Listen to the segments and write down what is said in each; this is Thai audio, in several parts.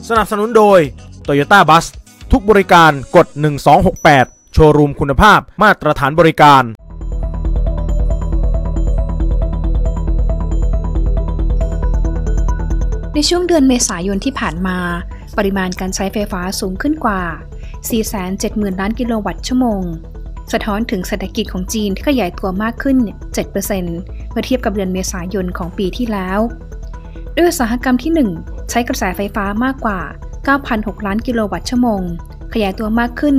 สนับสนุนโดย Toyota Bus ทุกบริการกด1268โชว์รูมคุณภาพมาตรฐานบริการในช่วงเดือนเมษายนที่ผ่านมาปริมาณการใช้ไฟฟ้าสูงขึ้นกว่า 470,000 ล้านกิโลวัตต์ชั่วโมงสะท้อนถึงเศรษฐกิจของจีนที่ขยายตัวมากขึ้น 7% เมื่อเทียบกับเดือนเมษายนของปีที่แล้วด้วยอุตสาหกรรมที่ 1 ใช้กระแสไฟฟ้ามากกว่า 9,600 ล้านกิโลวัตต์ชั่วโมงขยายตัวมากขึ้น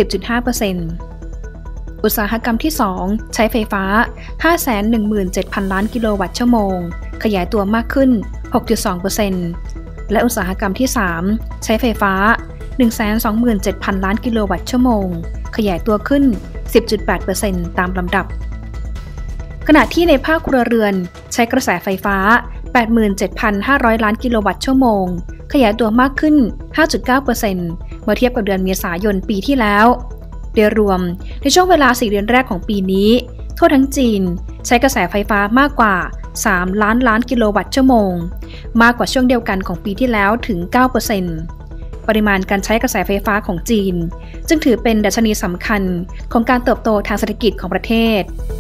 10.5% อุตสาหกรรมที่ 2 ใช้ไฟฟ้า 517,000 ล้านกิโลวัตต์ชั่วโมงขยายตัวมากขึ้น 6.2% และอุตสาหกรรมที่ 3 ใช้ไฟฟ้า 127,000 ล้านกิโลวัตต์ชั่วโมงขยายตัวขึ้น 10.8% ตามลำดับขณะที่ในภาคครัวเรือนใช้กระแสไฟฟ้า 87,500 ล้านกิโลวัตต์ชั่วโมงขยายตัวมากขึ้น 5.9% เมื่อเทียบกับเดือนเมษายนปีที่แล้วโดยรวมในช่วงเวลา 4 เดือนแรกของปีนี้ทั่วทั้งจีนใช้กระแสไฟฟ้ามากกว่า 3 ล้านล้านกิโลวัตต์ชั่วโมงมากกว่าช่วงเดียวกันของปีที่แล้วถึง 9%ปริมาณการใช้กระแสไฟฟ้าของจีนจึงถือเป็นดัชนีสำคัญของการเติบโตทางเศรษฐกิจของประเทศ